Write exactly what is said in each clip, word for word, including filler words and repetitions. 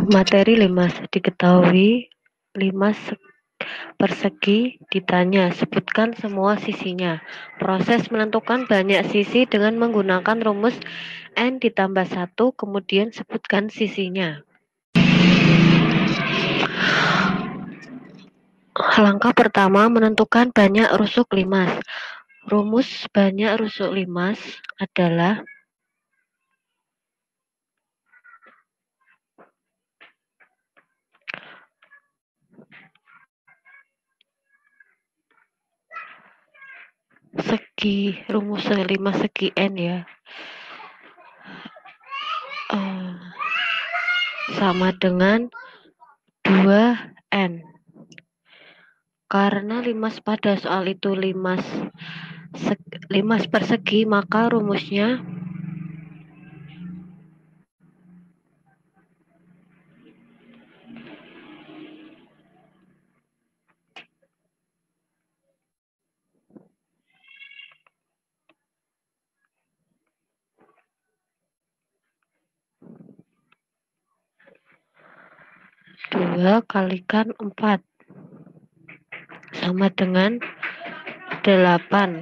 Materi limas diketahui limas persegi ditanya, sebutkan semua sisinya. Proses menentukan banyak sisi dengan menggunakan rumus N ditambah satu, kemudian sebutkan sisinya. Langkah pertama, menentukan banyak rusuk limas. Rumus banyak rusuk limas adalah segi, rumus limas segi N ya. Uh, sama dengan dua N. Karena limas pada soal itu limas limas persegi, maka rumusnya dua kalikan empat sama dengan delapan.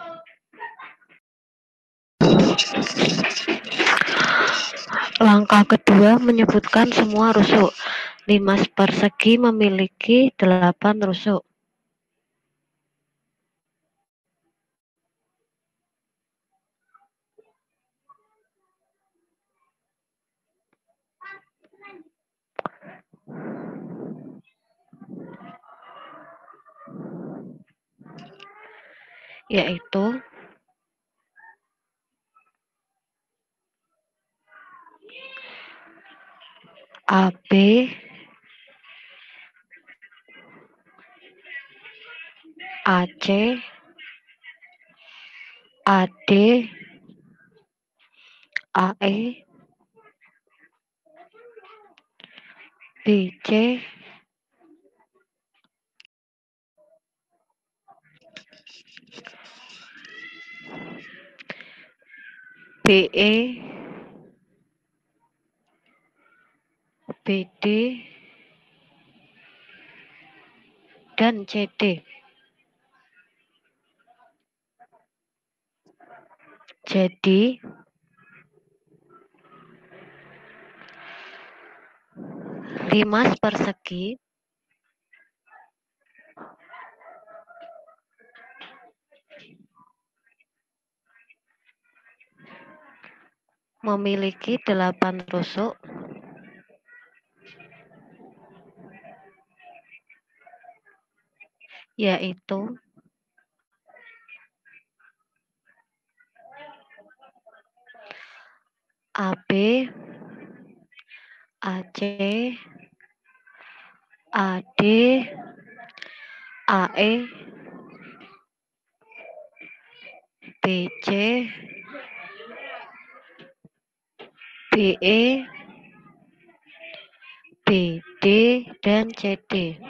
Langkah kedua, menyebutkan semua rusuk. Limas persegi memiliki delapan rusuk. Yaitu A B, A C, A D, A E, B C, B E, B D, dan C D. Jadi limas persegi memiliki delapan rusuk, yaitu A B, A C, A D, A E, B C, B E, B D, dan C D.